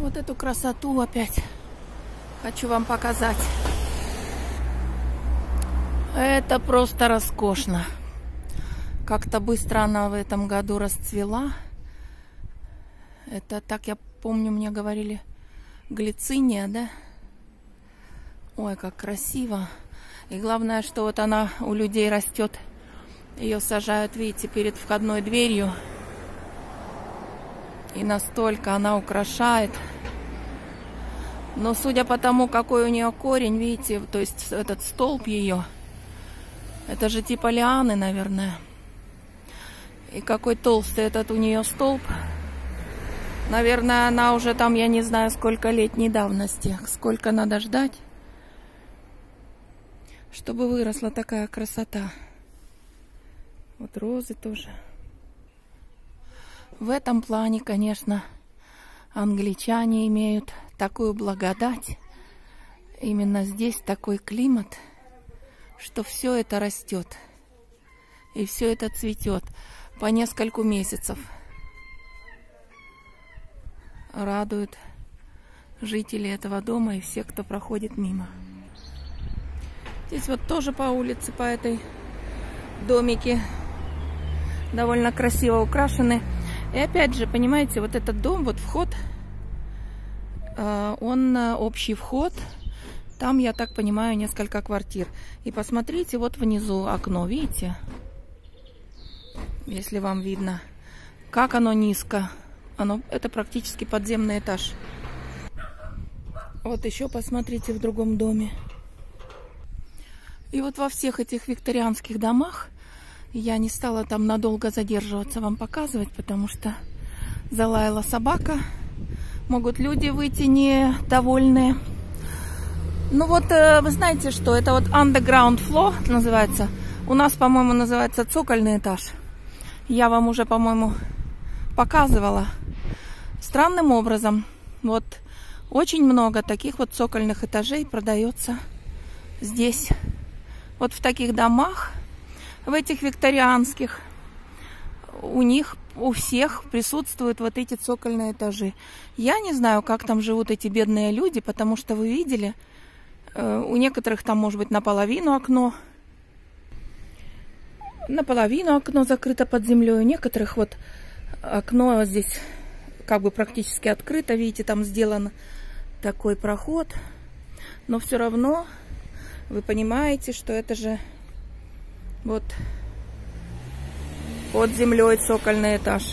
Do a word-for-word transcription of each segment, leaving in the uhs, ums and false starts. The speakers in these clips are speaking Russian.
Вот эту красоту опять хочу вам показать. Это просто роскошно. Как-то быстро она в этом году расцвела. Это, так я помню, мне говорили, глициния, да? Ой, как красиво. И главное, что вот она у людей растет. Ее сажают, видите, перед входной дверью. И настолько она украшает. Но судя по тому, какой у нее корень, видите, то есть этот столб ее, это же типа лианы, наверное. И какой толстый этот у нее столб. Наверное, она уже там, я не знаю, сколько летней давности. Сколько надо ждать, чтобы выросла такая красота. Вот розы тоже. В этом плане, конечно, англичане имеют такую благодать. Именно здесь такой климат, что все это растет. И все это цветет по нескольку месяцев. Радует жителей этого дома и всех, кто проходит мимо. Здесь вот тоже по улице, по этой домике довольно красиво украшены. И опять же, понимаете, вот этот дом, вот вход, он общий вход. Там, я так понимаю, несколько квартир. И посмотрите, вот внизу окно, видите? Если вам видно, как оно низко. Оно, это практически подземный этаж. Вот еще посмотрите в другом доме. И вот во всех этих викторианских домах я не стала там надолго задерживаться, вам показывать, потому что залаяла собака. Могут люди выйти недовольные. Ну вот, вы знаете что, это вот underground floor называется. У нас, по-моему, называется цокольный этаж. Я вам уже, по-моему, показывала. Странным образом, вот очень много таких вот цокольных этажей продается здесь. Вот в таких домах, в этих викторианских, у них, у всех присутствуют вот эти цокольные этажи. Я не знаю, как там живут эти бедные люди, потому что вы видели, у некоторых там может быть наполовину окно, наполовину окно закрыто под землей, у некоторых вот окно здесь как бы практически открыто, видите, там сделан такой проход, но все равно вы понимаете, что это же вот под землей цокольный этаж.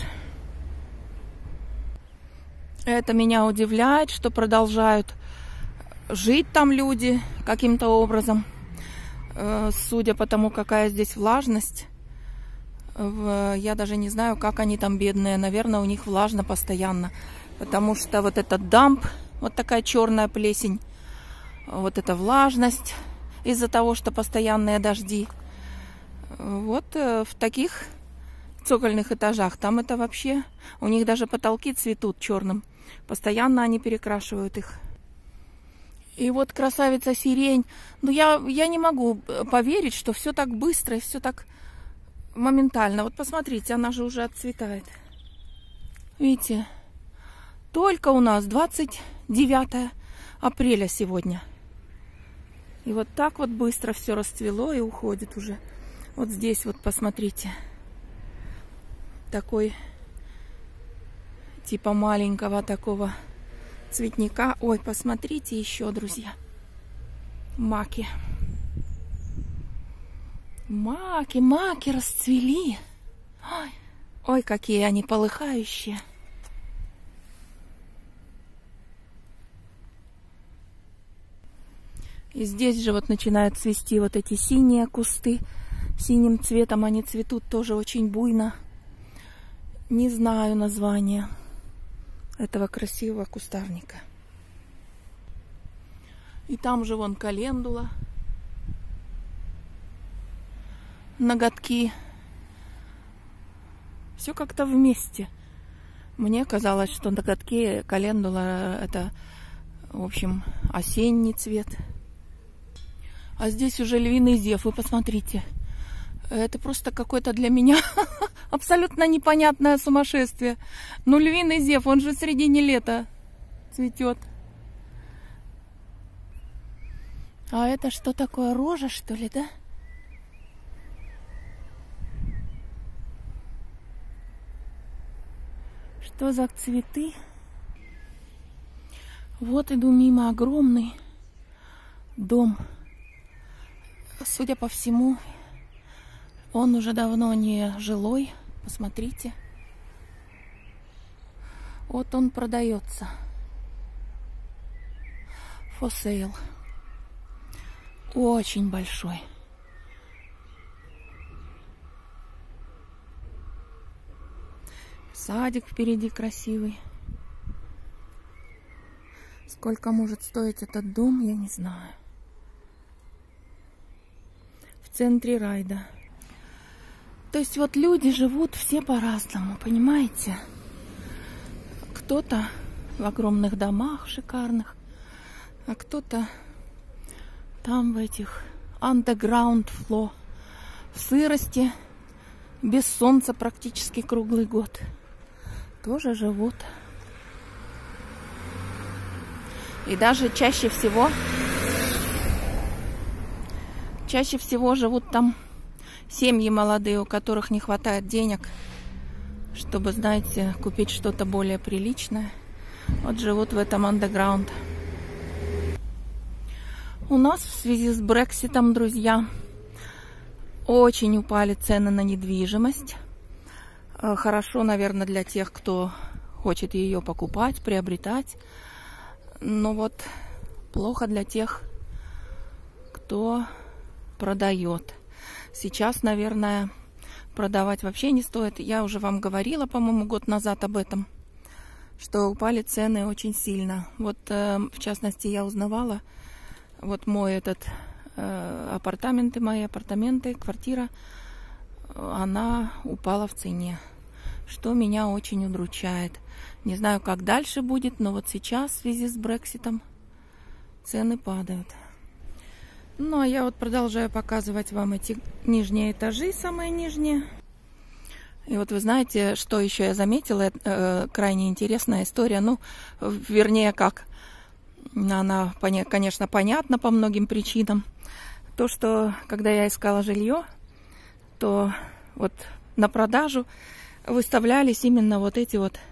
Это меня удивляет, что продолжают жить там люди каким-то образом. Судя по тому, какая здесь влажность, я даже не знаю, как они там бедные. Наверное, у них влажно постоянно. Потому что вот этот дамп, вот такая черная плесень, вот эта влажность из-за того, что постоянные дожди. Вот в таких цокольных этажах там это вообще... У них даже потолки цветут черным. Постоянно они перекрашивают их. И вот красавица сирень. Ну, я, я не могу поверить, что все так быстро и все так моментально. Вот посмотрите, она же уже отцветает. Видите? Только у нас двадцать девятое апреля сегодня. И вот так вот быстро все расцвело и уходит уже. Вот здесь вот посмотрите. Такой типа маленького такого цветника. Ой, посмотрите еще, друзья. Маки. Маки, маки расцвели. Ой, ой, какие они полыхающие. И здесь же вот начинают цвести вот эти синие кусты. Синим цветом они цветут тоже очень буйно. Не знаю названия этого красивого кустарника. И там же вон календула. Ноготки. Все как-то вместе. Мне казалось, что ноготки, календула это, в общем, осенний цвет. А здесь уже львиный зев, вы посмотрите. Это просто какое-то для меня абсолютно непонятное сумасшествие. Ну, львиный зев, он же в середине лета цветет. А это что такое, рожа, что ли, да? Что за цветы? Вот иду мимо, огромный дом. Судя по всему, он уже давно не жилой. Посмотрите. Вот он продается. For sale. Очень большой. Садик впереди красивый. Сколько может стоить этот дом, я не знаю. В центре райда. То есть вот люди живут все по-разному, понимаете? Кто-то в огромных домах шикарных, а кто-то там в этих underground floor, в сырости, без солнца практически круглый год. Тоже живут. И даже чаще всего, чаще всего живут там семьи молодые, у которых не хватает денег, чтобы, знаете, купить что-то более приличное. Вот живут в этом underground. У нас в связи с Брекситом, друзья, очень упали цены на недвижимость. Хорошо, наверное, для тех, кто хочет ее покупать, приобретать. Но вот плохо для тех, кто продает. Сейчас, наверное, продавать вообще не стоит. Я уже вам говорила, по-моему, год назад об этом, что упали цены очень сильно. Вот, э, в частности, я узнавала, вот мой этот э, апартаменты, мои апартаменты, квартира, она упала в цене, что меня очень удручает. Не знаю, как дальше будет, но вот сейчас в связи с Брекситом цены падают. Ну, а я вот продолжаю показывать вам эти нижние этажи, самые нижние. И вот вы знаете, что еще я заметила, э, крайне интересная история, ну, вернее, как, она, конечно, понятна по многим причинам. То, что, когда я искала жилье, то вот на продажу выставлялись именно вот эти вот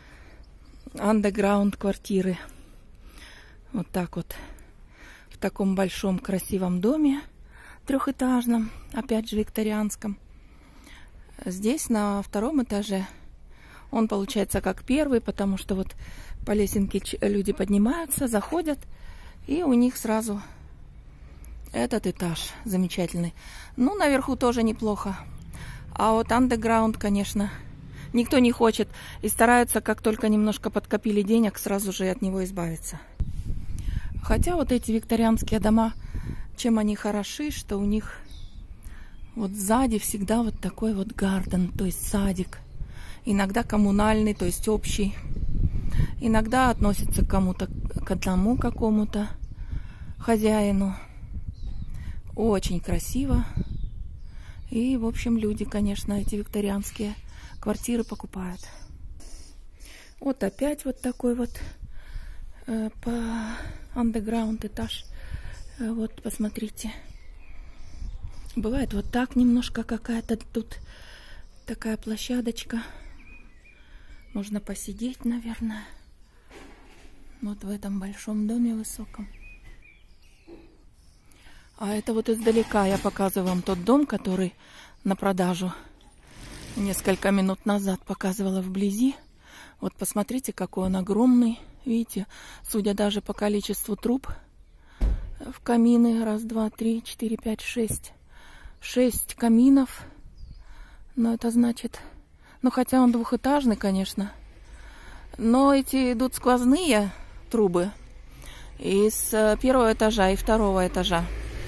underground квартиры. Вот так вот. В таком большом красивом доме трехэтажном, опять же викторианском. Здесь на втором этаже он получается как первый, потому что вот по лесенке люди поднимаются, заходят, и у них сразу этот этаж замечательный. Ну, наверху тоже неплохо. А вот underground, конечно, никто не хочет. И стараются, как только немножко подкопили денег, сразу же от него избавиться. Хотя вот эти викторианские дома, чем они хороши, что у них вот сзади всегда вот такой вот гарден, то есть садик. Иногда коммунальный, то есть общий. Иногда относится к кому-то, к одному какому-то хозяину. Очень красиво. И, в общем, люди, конечно, эти викторианские квартиры покупают. Вот опять вот такой вот э, по underground этаж. Э, вот, посмотрите. Бывает вот так немножко какая-то тут такая площадочка. Можно посидеть, наверное. Вот в этом большом доме высоком. А это вот издалека я показываю вам тот дом, который на продажу несколько минут назад показывала вблизи. Вот посмотрите, какой он огромный. Видите, судя даже по количеству труб в камины. Раз, два, три, четыре, пять, шесть. Шесть каминов. Но это значит... Ну, хотя он двухэтажный, конечно. Но эти идут сквозные трубы. Из первого этажа и второго этажа.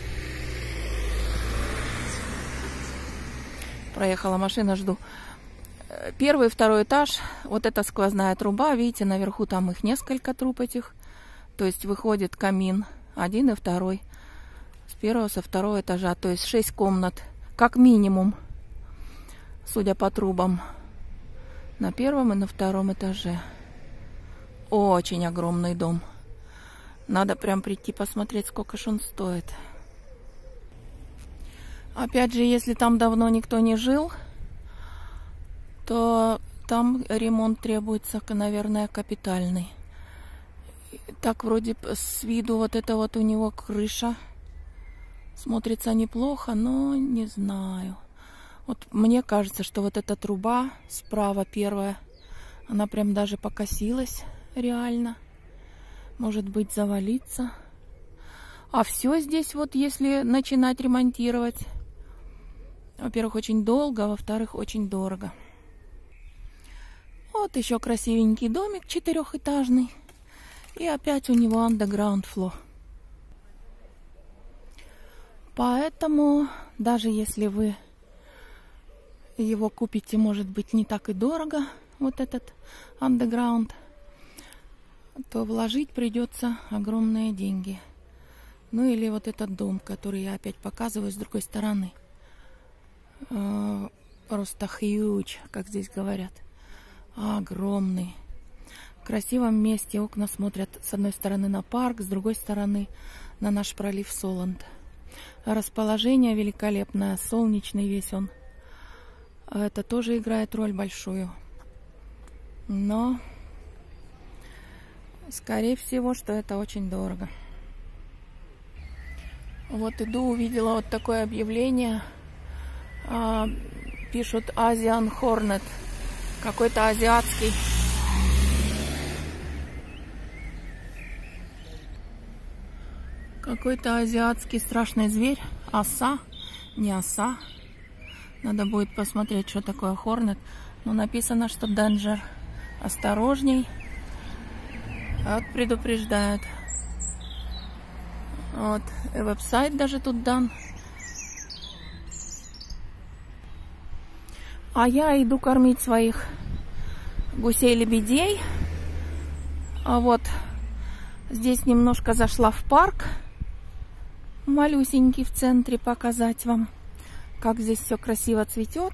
Проехала машина, жду. Первый и второй этаж, вот эта сквозная труба, видите, наверху там их несколько труб этих. То есть выходит камин, один и второй. С первого, со второго этажа, то есть шесть комнат, как минимум, судя по трубам, на первом и на втором этаже. очень огромный дом. Надо прям прийти посмотреть, сколько ж он стоит. Опять же, если там давно никто не жил, то там ремонт требуется, наверное, капитальный. Так вроде с виду вот это вот у него крыша смотрится неплохо, но не знаю. Вот мне кажется, что вот эта труба справа первая, она прям даже покосилась реально. Может быть, завалится. А все здесь вот, если начинать ремонтировать, во-первых, очень долго, а во-вторых, очень дорого. Вот еще красивенький домик четырехэтажный. И опять у него underground floor. Поэтому, даже если вы его купите, может быть, не так и дорого, вот этот underground, то вложить придется огромные деньги. Ну или вот этот дом, который я опять показываю с другой стороны. Просто huge, как здесь говорят. Огромный. В красивом месте. Окна смотрят с одной стороны на парк, с другой стороны на наш пролив Соланд. Расположение великолепное, солнечный весь он. Это тоже играет роль большую. Но, скорее всего, что это очень дорого. Вот иду, увидела вот такое объявление. Пишут Asian Hornet. Какой-то азиатский. Какой-то азиатский страшный зверь. Оса. Не оса. Надо будет посмотреть, что такое Hornet. Но написано, что danger. Осторожней. Вот предупреждают. Вот. И веб-сайт даже тут дан. А я иду кормить своих гусей-лебедей. А вот здесь немножко зашла в парк. Малюсенький в центре, показать вам, как здесь все красиво цветет.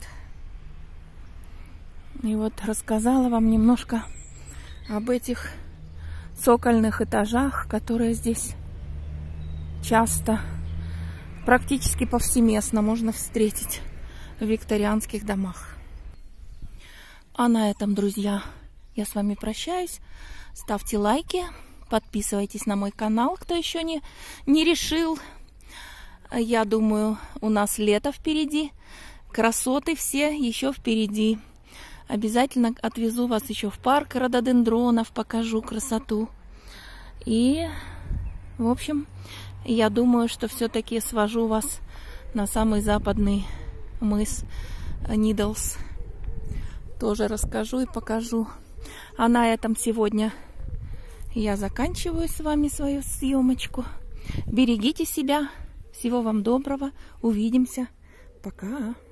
И вот рассказала вам немножко об этих цокольных этажах, которые здесь часто, практически повсеместно можно встретить в викторианских домах. А на этом, друзья, я с вами прощаюсь. Ставьте лайки, подписывайтесь на мой канал, кто еще не, не решил. Я думаю, у нас лето впереди, красоты все еще впереди. Обязательно отвезу вас еще в парк рододендронов, покажу красоту. И, в общем, я думаю, что все-таки свожу вас на самый западный мыс Нидлс. Тоже расскажу и покажу. А на этом сегодня я заканчиваю с вами свою съемочку. Берегите себя. Всего вам доброго. Увидимся. Пока.